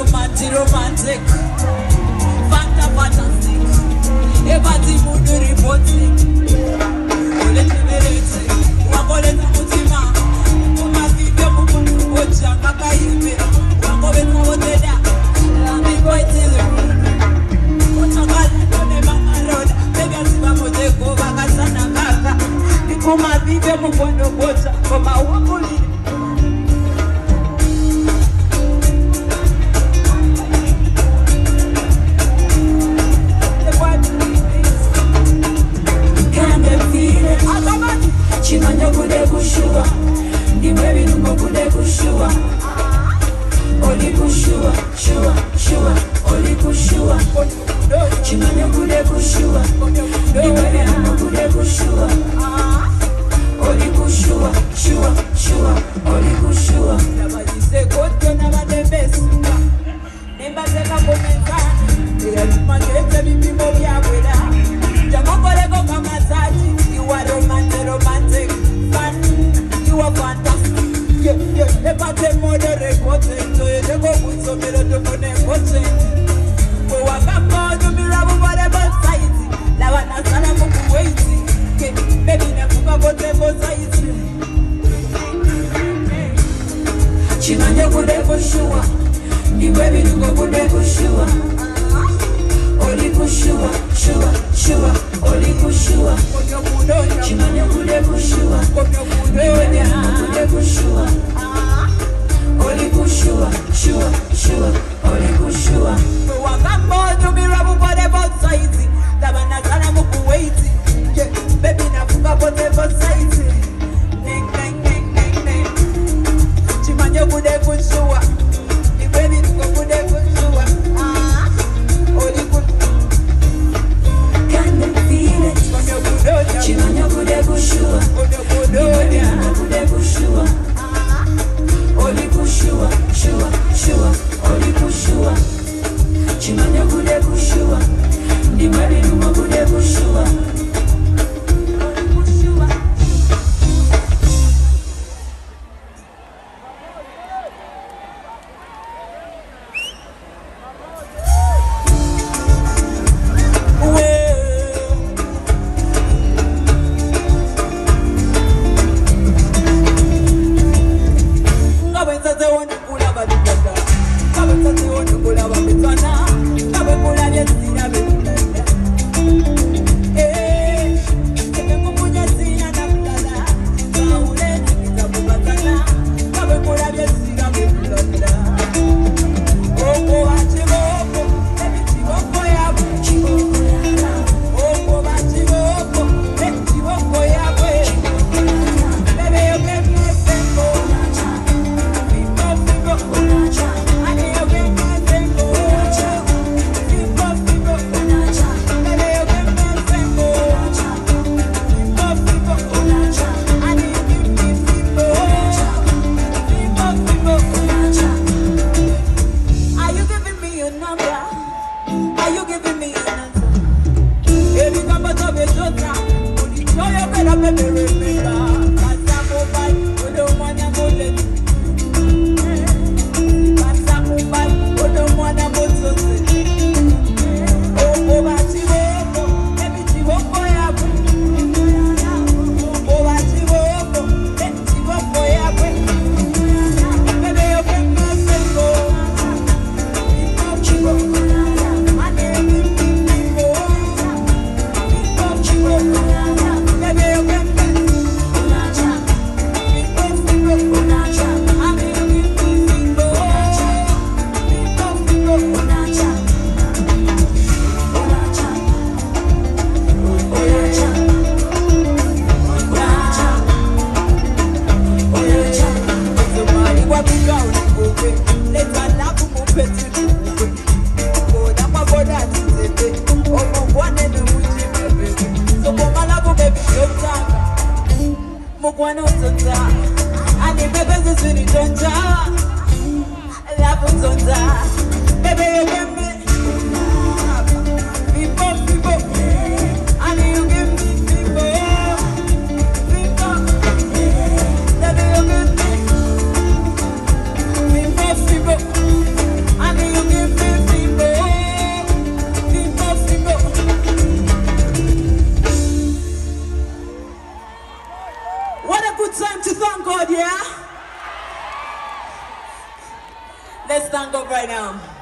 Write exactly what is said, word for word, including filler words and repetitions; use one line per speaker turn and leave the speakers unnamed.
romantic, romantic. Fanta, fantastic. Everybody mood reporting. Ole temerete, wakole tukutima. Kuma video mukundu wocha kaka yipe. Wakobe kawoteda, lami boy tili. Ochakale kone mangaroda, bega siba mojeko baka sana kaka. Kuma video mukundu wocha, kuma wakuli.
Chimanya kude kushua, nimwevi nuko kude kushua. Oli kushua, shua, shua, oli kushua. Chimanya kude kushua, nimwevi nuko kude kushua. Oli kushua, shua, shua, oli kushua.
Nabajise kote na madebesika, nimbazeka komenzani, ya tumagete bibimo vya kweda. Jamokoreko kama zaji. You are romantic, romantic, fun. You are fantastic. Yeah, yeah. Epate mode rekote, so you go put some mero to konekote. Go wakako to mirabu whatever side. La wana sana muku waiti. Yeah, baby na kuka bote bozaiti.
Chimanya kude kushua, ni baby nuko kude kushua. Oli kushua, shua, shua, oli kushua. Chimanya kude kushua, niwewe nuko kude kushua. Oli kushua, shua, shua, oli kushua.
Wakambo to mirabu whatever side. La wana sana muku waiti. Yeah, baby na kuka bote bozaiti. Ning, ning, ning, ning, ning. Chimanya kude kushua, ni baby nuko kude kushua. Oli kushua.
Chimanya kude kushua, niwewe nuko kude kushua. Oli kushua, shua, shua, oli kushua. Chimanya kude kushua, niwewe nuko kude kushua.
Mukwana utonza, ani bebe zizini tonja, lapu tonza, bebe you give me, people, people, ani you give me people, people, bebe you give me, people, people, ani you let's thank God right now.